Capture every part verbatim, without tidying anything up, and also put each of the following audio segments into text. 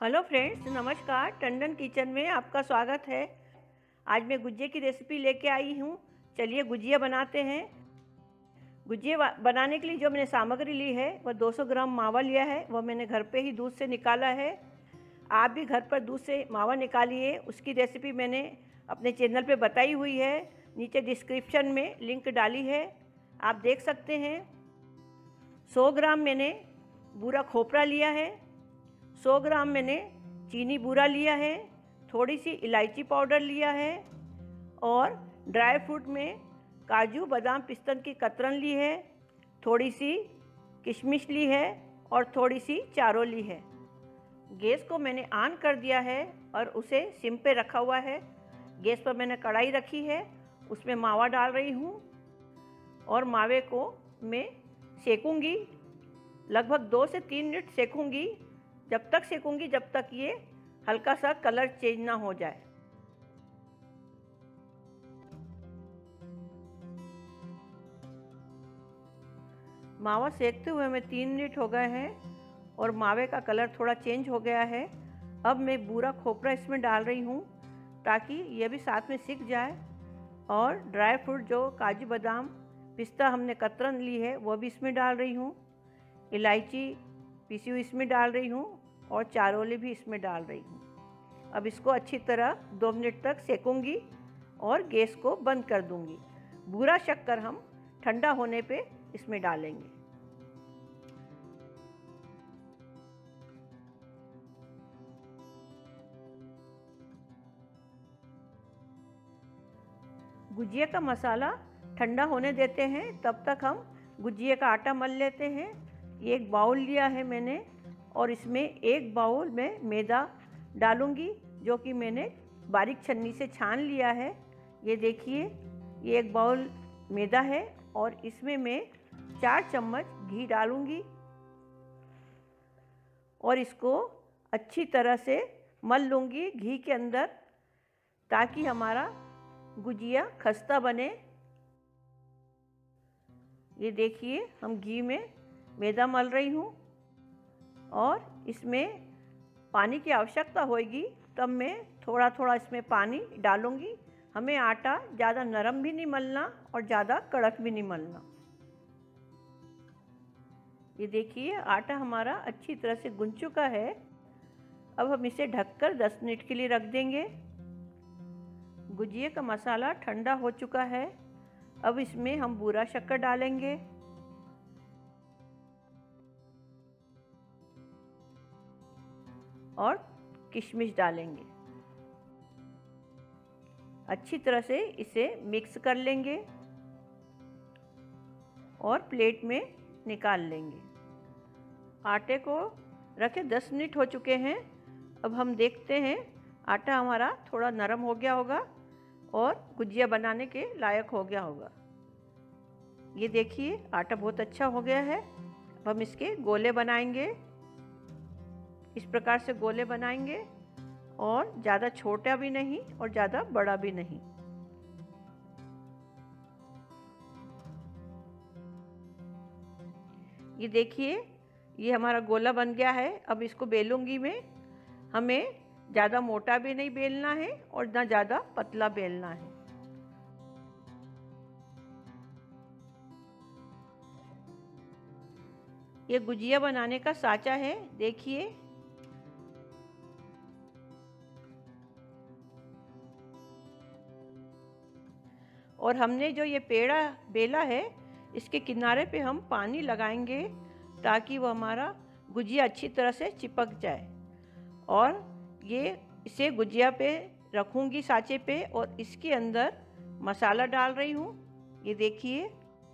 Hello friends, नमस्कार। Tandon kitchen में आपका स्वागत है। आज मैं गुजिया की रेसिपी लेके आई हूँ। चलिए गुजिया बनाते हैं। गुजिया बनाने के लिए जो मैंने सामग्री ली है वह दो सौ ग्राम मावा लिया है। वह मैंने घर पे ही दूध से निकाला है। आप भी घर पर दूध से मावा निकालिए। उसकी रेसिपी मैंने अपने चैनल पे बताई हुई है, नीचे डिस्क्रिप्शन में लिंक डाली है, आप देख सकते हैं। सौ ग्राम मैंने बूरा खोपरा लिया है। सौ ग्राम मैंने चीनी बूरा लिया है। थोड़ी सी इलायची पाउडर लिया है और ड्राई फ्रूट में काजू बादाम पिस्तन की कतरन ली है। थोड़ी सी किशमिश ली है और थोड़ी सी चारों ली है। गैस को मैंने ऑन कर दिया है और उसे सिम पे रखा हुआ है। गैस पर मैंने कढ़ाई रखी है, उसमें मावा डाल रही हूँ और मावे को मैं सेकूँगी। लगभग दो से तीन मिनट सेकूँगी। जब तक सेकूंगी जब तक ये हल्का सा कलर चेंज ना हो जाए। मावा सेकते हुए हमें तीन मिनट हो गए हैं और मावे का कलर थोड़ा चेंज हो गया है। अब मैं बूरा खोपरा इसमें डाल रही हूँ ताकि ये भी साथ में सिक जाए। और ड्राई फ्रूट जो काजू बादाम पिस्ता हमने कतरन ली है वो भी इसमें डाल रही हूँ। इलायची पीसी हुई इसमें डाल रही हूँ और चारोली भी इसमें डाल रही हूँ। अब इसको अच्छी तरह दो मिनट तक सेकूंगी और गैस को बंद कर दूंगी। बूरा शक्कर हम ठंडा होने पे इसमें डालेंगे। गुजिया का मसाला ठंडा होने देते हैं, तब तक हम गुजिया का आटा मल लेते हैं। एक बाउल लिया है मैंने और इसमें एक बाउल में मैदा डालूंगी जो कि मैंने बारीक छन्नी से छान लिया है। ये देखिए, ये एक बाउल मैदा है और इसमें मैं चार चम्मच घी डालूंगी और इसको अच्छी तरह से मल लूँगी घी के अंदर, ताकि हमारा गुजिया खस्ता बने। ये देखिए, हम घी में मैदा मल रही हूँ और इसमें पानी की आवश्यकता होगी तब मैं थोड़ा थोड़ा इसमें पानी डालूँगी। हमें आटा ज़्यादा नरम भी नहीं मलना और ज़्यादा कड़क भी नहीं मलना। ये देखिए, आटा हमारा अच्छी तरह से गूंथ चुका है। अब हम इसे ढककर दस मिनट के लिए रख देंगे। गुजिया का मसाला ठंडा हो चुका है। अब इसमें हम बूरा शक्कर डालेंगे और किशमिश डालेंगे। अच्छी तरह से इसे मिक्स कर लेंगे और प्लेट में निकाल लेंगे। आटे को रखे दस मिनट हो चुके हैं। अब हम देखते हैं, आटा हमारा थोड़ा नरम हो गया होगा और गुजिया बनाने के लायक हो गया होगा। ये देखिए, आटा बहुत अच्छा हो गया है। अब हम इसके गोले बनाएंगे। इस प्रकार से गोले बनाएंगे और ज़्यादा छोटा भी नहीं और ज़्यादा बड़ा भी नहीं। ये देखिए, ये हमारा गोला बन गया है। अब इसको बेलूंगी मैं। हमें ज़्यादा मोटा भी नहीं बेलना है और ना ज़्यादा पतला बेलना है। ये गुजिया बनाने का साँचा है, देखिए। और हमने जो ये पेड़ा बेला है, इसके किनारे पे हम पानी लगाएंगे ताकि वो हमारा गुजिया अच्छी तरह से चिपक जाए। और ये इसे गुजिया पे रखूँगी साँचे पे और इसके अंदर मसाला डाल रही हूँ। ये देखिए,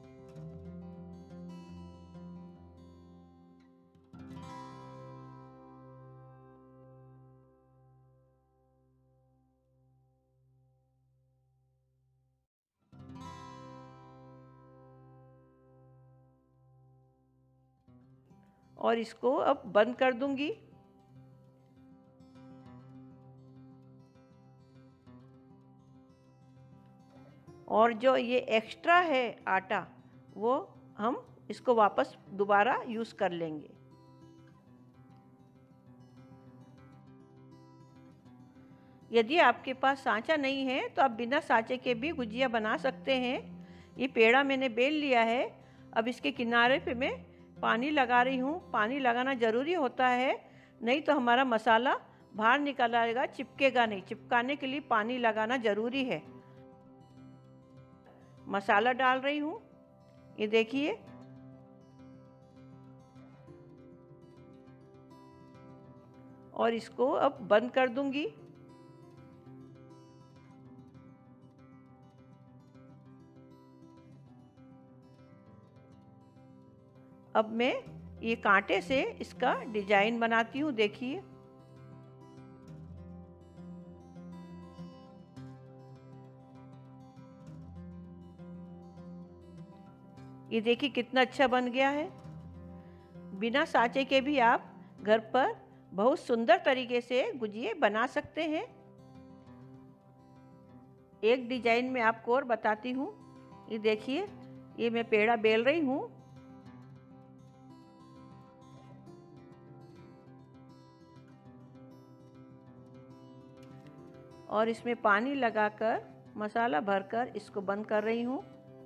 और इसको अब बंद कर दूंगी। और जो ये एक्स्ट्रा है आटा, वो हम इसको वापस दोबारा यूज़ कर लेंगे। यदि आपके पास सांचा नहीं है तो आप बिना सांचे के भी गुजिया बना सकते हैं। ये पेड़ा मैंने बेल लिया है। अब इसके किनारे पे मैं पानी लगा रही हूँ। पानी लगाना ज़रूरी होता है, नहीं तो हमारा मसाला बाहर निकल आएगा, चिपकेगा नहीं। चिपकाने के लिए पानी लगाना ज़रूरी है। मसाला डाल रही हूँ, ये देखिए। और इसको अब बंद कर दूंगी। अब मैं ये कांटे से इसका डिजाइन बनाती हूँ, देखिए। ये देखिए कितना अच्छा बन गया है। बिना सांचे के भी आप घर पर बहुत सुंदर तरीके से गुजिये बना सकते हैं। एक डिजाइन में आपको और बताती हूँ। ये देखिए, ये मैं पेड़ा बेल रही हूँ। और इसमें पानी लगाकर मसाला भरकर इसको बंद कर रही हूँ।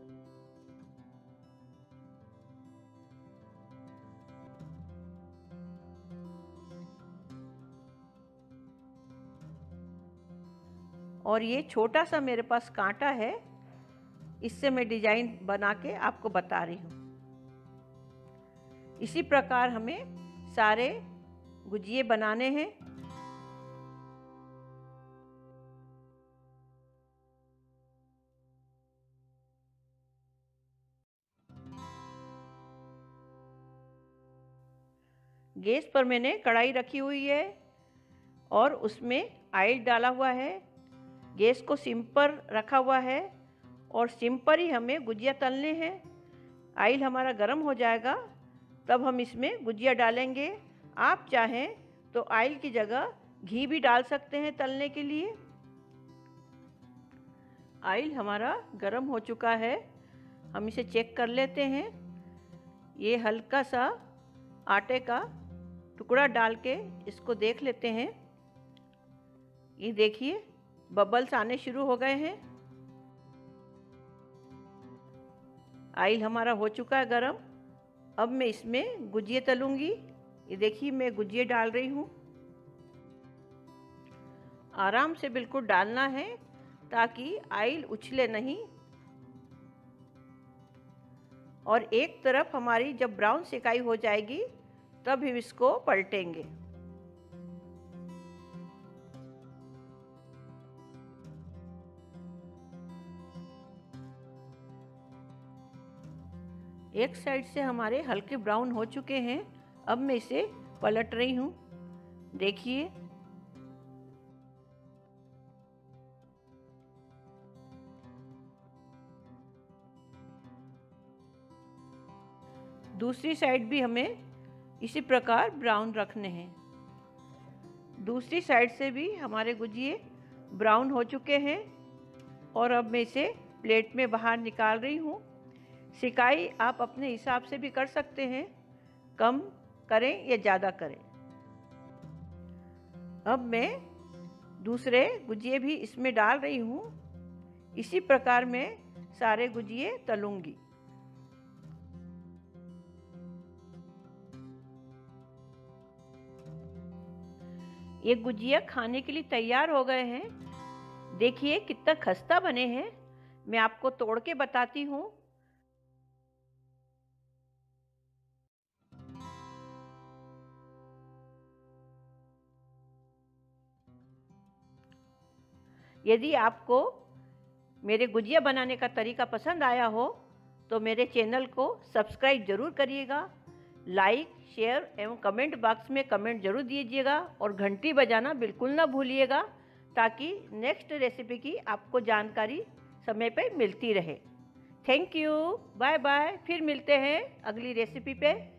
और ये छोटा सा मेरे पास कांटा है, इससे मैं डिजाइन बना के आपको बता रही हूँ। इसी प्रकार हमें सारे गुजिये बनाने हैं। गैस पर मैंने कढ़ाई रखी हुई है और उसमें ऑयल डाला हुआ है। गैस को सिम पर रखा हुआ है और सिम पर ही हमें गुजिया तलने हैं। ऑयल हमारा गर्म हो जाएगा तब हम इसमें गुजिया डालेंगे। आप चाहें तो ऑयल की जगह घी भी डाल सकते हैं तलने के लिए। ऑयल हमारा गर्म हो चुका है, हम इसे चेक कर लेते हैं। ये हल्का सा आटे का टुकड़ा डाल के इसको देख लेते हैं। ये देखिए बबल्स आने शुरू हो गए हैं। ऑयल हमारा हो चुका है गरम। अब मैं इसमें गुजिये तलूंगी। ये देखिए मैं गुजिये डाल रही हूँ। आराम से बिल्कुल डालना है ताकि ऑयल उछले नहीं। और एक तरफ हमारी जब ब्राउन सिकाई हो जाएगी तब हम इसको पलटेंगे। एक साइड से हमारे हल्के ब्राउन हो चुके हैं। अब मैं इसे पलट रही हूँ, देखिए। दूसरी साइड भी हमें इसी प्रकार ब्राउन रखने हैं। दूसरी साइड से भी हमारे गुजिये ब्राउन हो चुके हैं और अब मैं इसे प्लेट में बाहर निकाल रही हूँ। सिकाई आप अपने हिसाब से भी कर सकते हैं, कम करें या ज़्यादा करें। अब मैं दूसरे गुजिये भी इसमें डाल रही हूँ। इसी प्रकार मैं सारे गुजिये तलूंगी। ये गुजिया खाने के लिए तैयार हो गए हैं। देखिए कितना खस्ता बने हैं। मैं आपको तोड़ के बताती हूँ। यदि आपको मेरे गुजिया बनाने का तरीका पसंद आया हो तो मेरे चैनल को सब्सक्राइब जरूर करिएगा। लाइक, शेयर एवं कमेंट बॉक्स में कमेंट जरूर दीजिएगा और घंटी बजाना बिल्कुल ना भूलिएगा ताकि नेक्स्ट रेसिपी की आपको जानकारी समय पर मिलती रहे। Thank you, bye bye. फिर मिलते हैं अगली रेसिपी पे।